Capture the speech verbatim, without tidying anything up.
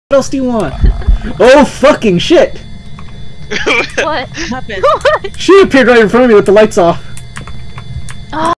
What else do you want? Oh fucking shit! What happened? She appeared right in front of me with the lights off.